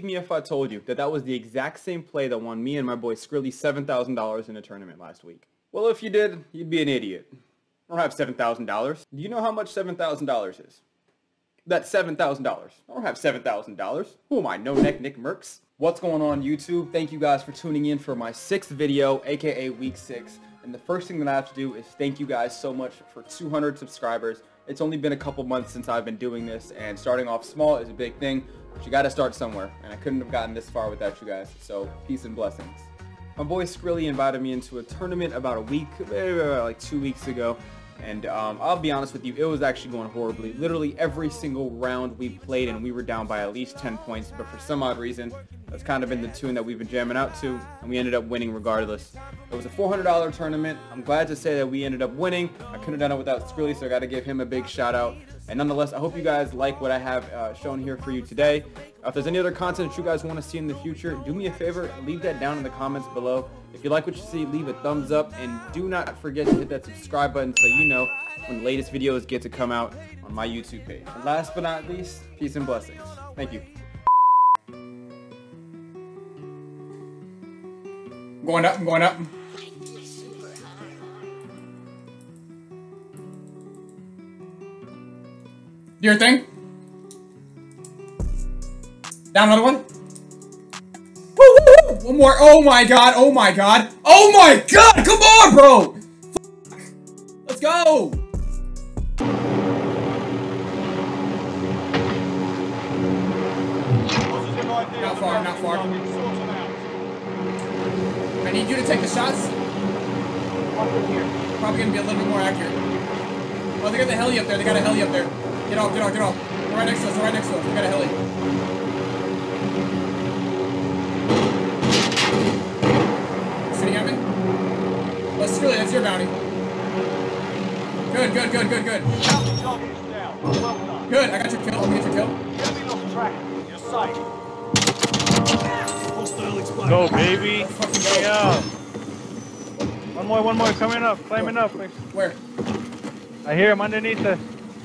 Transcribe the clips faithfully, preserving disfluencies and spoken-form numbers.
believe me if I told you that that was the exact same play that won me and my boy Skrilly seven thousand dollars in a tournament last week? Well, if you did, you'd be an idiot. I don't have seven thousand dollars. Do you know how much seven thousand dollars is? That's seven thousand dollars. I don't have seven thousand dollars. Who am I, no neck Nick Mercs? What's going on YouTube? Thank you guys for tuning in for my sixth video, aka week six. And the first thing that I have to do is thank you guys so much for two hundred subscribers. It's only been a couple months since I've been doing this, and starting off small is a big thing, but you gotta start somewhere, and I couldn't have gotten this far without you guys, so peace and blessings. My boy Skrilly invited me into a tournament about a week, like two weeks ago, and um, I'll be honest with you, it was actually going horribly. Literally every single round we played and we were down by at least ten points, but for some odd reason, that's kind of been the tune that we've been jamming out to, and we ended up winning regardless. It was a four hundred dollar tournament. I'm glad to say that we ended up winning. I couldn't have done it without Skrilly, so I got to give him a big shout out. And nonetheless, I hope you guys like what I have uh, shown here for you today. Uh, if there's any other content that you guys want to see in the future, do me a favor, leave that down in the comments below. If you like what you see, leave a thumbs up, and do not forget to hit that subscribe button so you know when the latest videos get to come out on my YouTube page. And last but not least, peace and blessings. Thank you. I'm going up, I'm going up. Do your thing. Down another one. Woo, woo, woo. One more. Oh my god, oh my god. Oh my god, come on, bro. Fuck. Let's go. Not far, not far. I need you to take the shots. Probably gonna be a little bit more accurate. Oh, they got the heli up there. They got a heli up there. Get off, get off, get off. They're right next to us. They're right next to us. They got a heli. Shooting at me? Let's really, that's your bounty. Good, good, good, good, good. Good, I got your kill. I'll get your kill. Enemy lost track. You're safe. Go, baby. Yeah. One more, one more. Coming up, climbing up. Where? I hear him underneath us.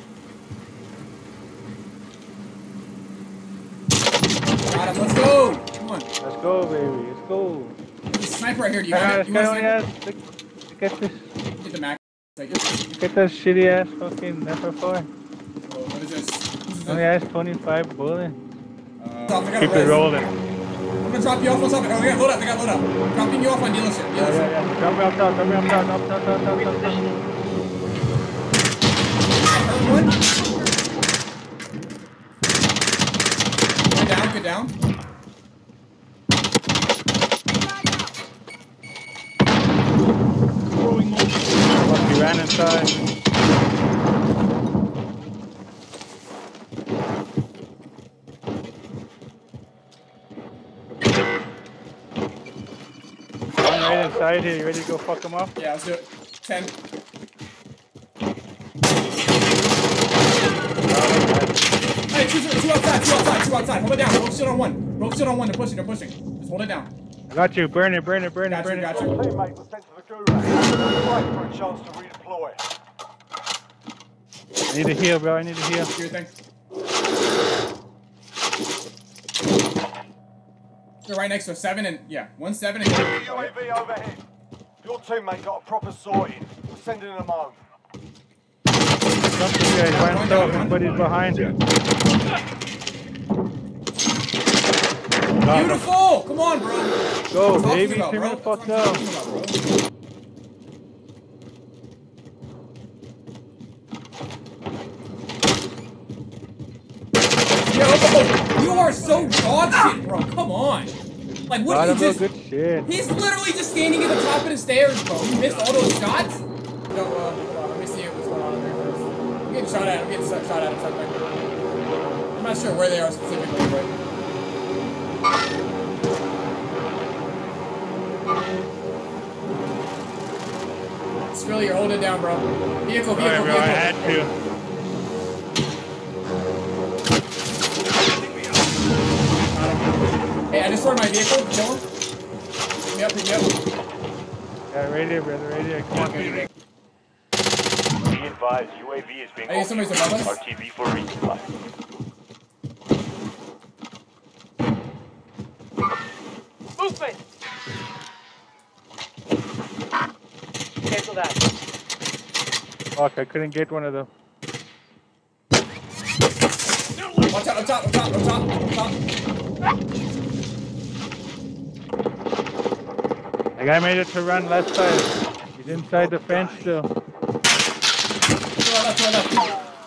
Got him. Let's go. Come on. Let's go, baby. Let's go. There's a sniper right here. Do you Ah, have it? this You guy want only a has. sniper? Look, look at this. Get the Mac. Take it. Look at that shitty ass fucking F F A R. Oh, what is this? This is Only it. has twenty-five bullets. Uh, stop, they got a Keep it res. rolling. I'm gonna drop you off on something. Oh, they got load up. They got load up. Dropping you off on dealership. Yeah, Dealership. yeah, yeah. Drop me up top, drop me up top, up top, top, top, top, top. Hurt one. Get down, get down. Fuck, he ran inside. I'm right inside here. You ready to go fuck him up? Yeah, let's do it. Ten. Hey, two, two, two outside, two outside, two outside. Hold it down. Rope shield on one. Rope shield on one. They're pushing, they're pushing. Just hold it down. I got you. Burn it, burn it, burn it, Got you, burn it. got you. Teammate was sent to the gulag. Wait for a chance to redeploy. I need a heal, bro. I need a heal. Do your thing. They're right next to us. Seven and, yeah, one seven and U A V overhead. Your teammate got a proper sorting. We're sending them home. Come to guys. By himself. Everybody's behind him. Beautiful! Come on, bro. Go, What are you baby. talking about, Turn bro? the fuck That's what I'm up. talking about, bro. Yo, you are so dog shit, bro. Come on. Like, what Got did him, he bro. just... Good shit. He's literally just standing at the top of the stairs, bro. He missed all those shots. No, uh, hold on. Let me see what's going on there first. I'm getting shot at. I'm getting shot at. I'm, I'm not sure where they are specifically, but... It's really, you're holding it down, bro. Vehicle, vehicle, Alright, bro. I vehicle. had to. Hey, I just destroyed my vehicle. Kill him. Pick me up, pick me up. Yeah, right here, brother. Right here. Come on. Okay, okay. Be advised, U A V is being I think somebody's above us. R T B for resupply. Fuck, I couldn't get one of them. Watch out, on top, on top, on top, on top. The guy made it to run left side. He's inside the fence still. To our left, to our left.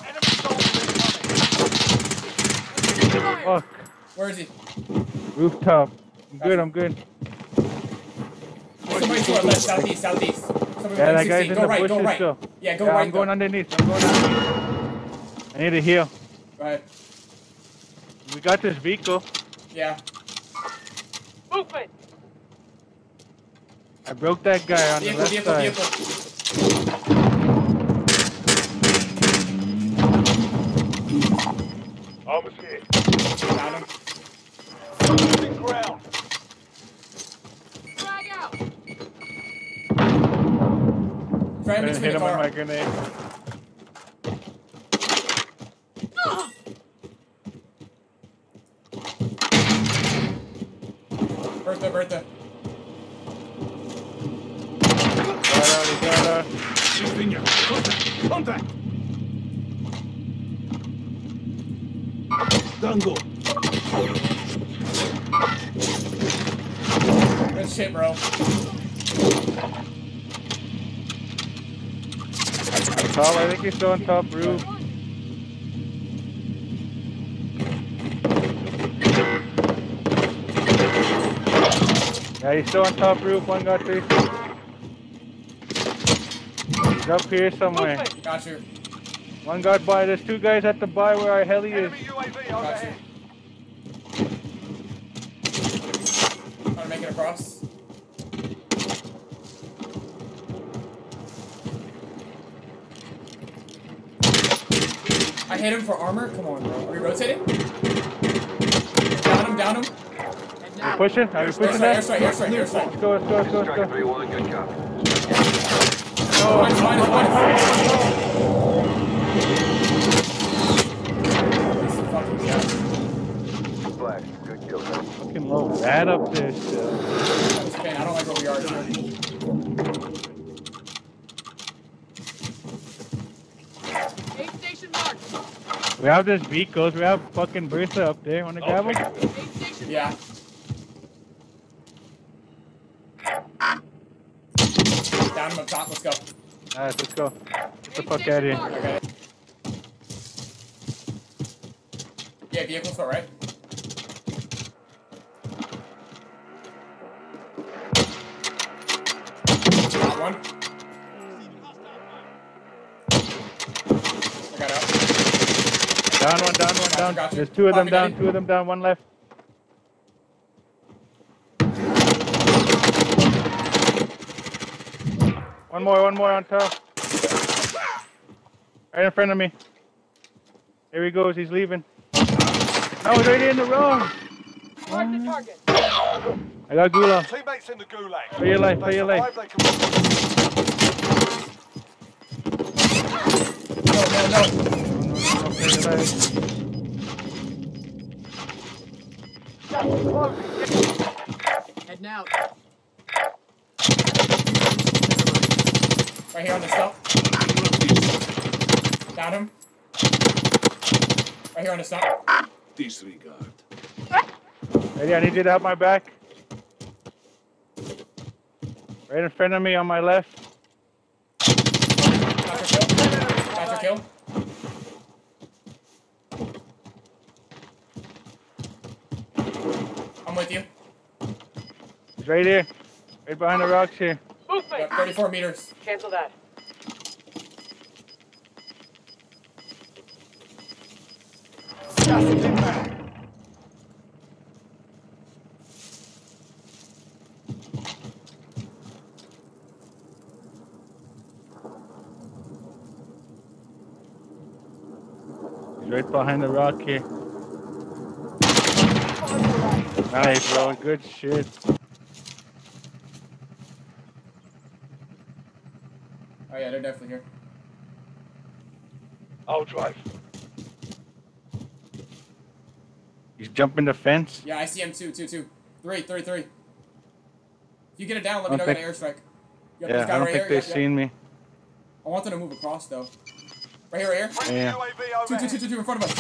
Fuck. Where is he? Rooftop. I'm good, I'm good. Somebody to our left, southeast, southeast. Somebody Yeah, that guy's sixteen. in Go the right, go bushes right. still. Yeah, go Yeah, right. I'm going go. underneath. I'm going underneath. I need to heal. Go ahead. We got this vehicle. Yeah. Movement! I broke that guy on Vehicle, the left vehicle, side. vehicle. Almost here. Found him. Losing ground. Try I him hit between the him with car. my grenade. Bertha, Bertha. Got her, we got her. Contact! Tango! Good shit, bro. Top, I think he's still on top roof. Yeah, he's still on top roof. One got three. He's up here somewhere. Got you. One got by. There's two guys at the by where our heli is. Enemy U A V Got you. overhead. Trying to make it across. I hit him for armor? Come on, bro. Are we rotating? Down him, down him. Are we pushing? Are we pushing Airstrike, that? airstrike, airstrike, airstrike. Let's go, let's go, let's go, let's go. three one, good copy. Minus, minus, minus. This is fucking shit. Flash, good kill. Fucking low rat up there still. That's pain. I don't like where we are. Here. Aid station marked. We have this vehicles. We have fucking Bertha up there. Wanna grab him? Aid station Yeah. Down him up top. Let's go. Alright, let's go. Get the Aid fuck station out of here. marked. I got it. Yeah, vehicles to our right. Got one. I got out. Down one, down one, Gotcha, down. gotcha. There's two of them Copy, down, Daddy. two of them down, one left. One more, one more on top. Right in front of me. Here he goes, he's leaving. No, he's right in the road. Mark the target. I got Gula. Teammates in the gulag. Play your life, They play your life. survive, they can- No, no, no. Play your life. Heading out. Right here on the stump. Down him. Right here on the stump. Disregard. Ready, I need you to have my back. Right in front of me on my left. Got your kill. Got your kill. I'm with you. He's right here. Right behind the rocks here. Movement. Yep, thirty-four meters. Cancel that. Gas is inbound. He's right behind the rock here. Nice, bro. Good shit. Oh yeah, they're definitely here. I'll drive. He's jumping the fence. Yeah, I see him too, two, two. Three, three, three. If you get it down, let me I know don't I got an airstrike. Yep, Yeah, this guy I don't right think here. they've Yep, yep. seen me. I want them to move across though. Right here, right here. Friendly Yeah. U A V Two, two, overhead. two, two, two in front of us.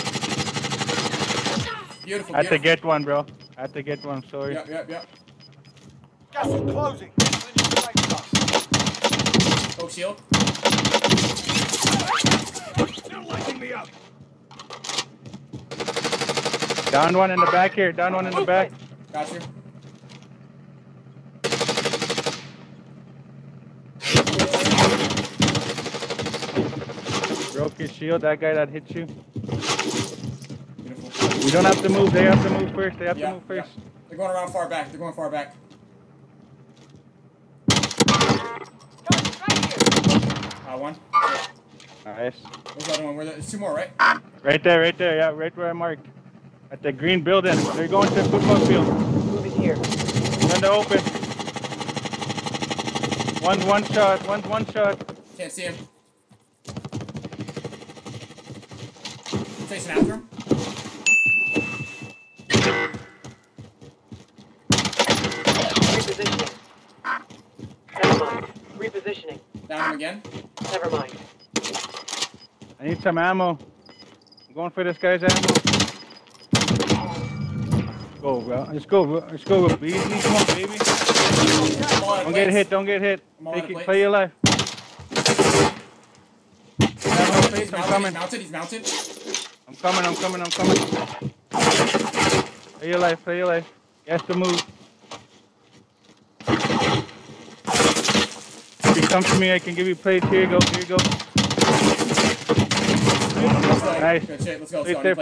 Beautiful, I had to beautiful. get one, bro. I had to get one, sorry. Yep, yep, yep. Gas is closing. Get to the new safe zone. Poke shield. They're lighting me up. Down one in the back here. Down one in the back. Got you. Broke his shield. That guy that hit you. Beautiful. You don't have to move. They have to move first. They have Yeah, to move first. yeah. They're going around far back. They're going far back. Target right here. Uh, one. Nice. Where's the other one? Where the, there's two more, right? Right there, right there. Yeah, right where I marked. At the green building. They're going to the football field. Moving here. In the open. One, one shot. One, one shot. Can't see him. Chasing after him. Repositioning. Never mind. Repositioning. Down him again. Never mind. I need some ammo. I'm going for this guy's ammo. Go, bro. Let's go, bro. Let's go, bro. Easy. Come on, baby. I'm all out of Don't get plates. hit. Don't get hit. I'm all out Take of it. plates. Play your life. He's mounted, he's I'm mounted, coming. he's mounted, he's mounted. I'm coming. I'm coming. I'm coming. Play your life. Play your life. He has to move. If you come to me, I can give you plates. Here you go. Here you go. Let's go. Nice. Good shit, let's go, let's Right go. there. Play.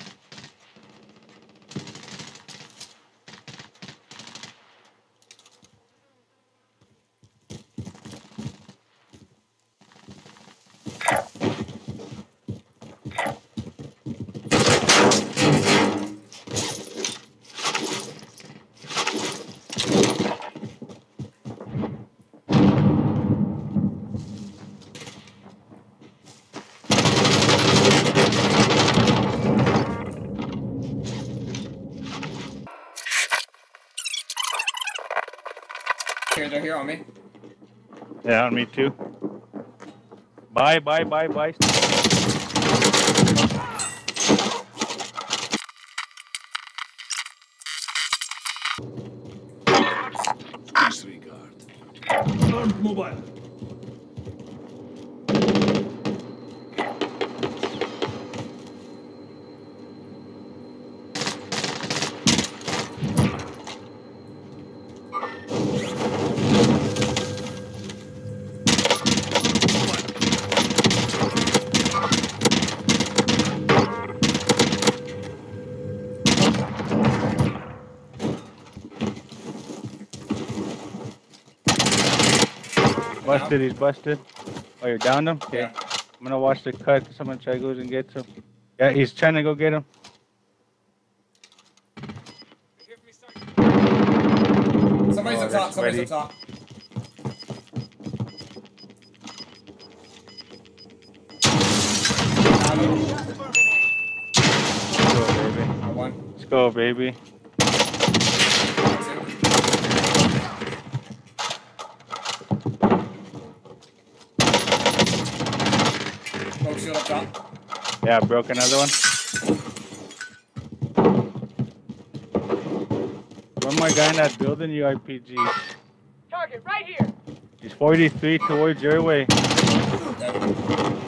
Here, they're here on me. Yeah, on me too. Bye, bye, bye, bye. Disregard. Armed mobile. Busted, he's busted. Oh, you're down him? Okay. Yeah. I'm gonna watch the cut. Someone try goes and gets him. Yeah, he's trying to go get him. Somebody's Oh, up top, that's somebody's ready. up top. Let's go, baby. I won. Smoke shield up top. Yeah, broke another one. One more guy in that building, you R P G. Target right here. He's forty-three towards your way. Okay.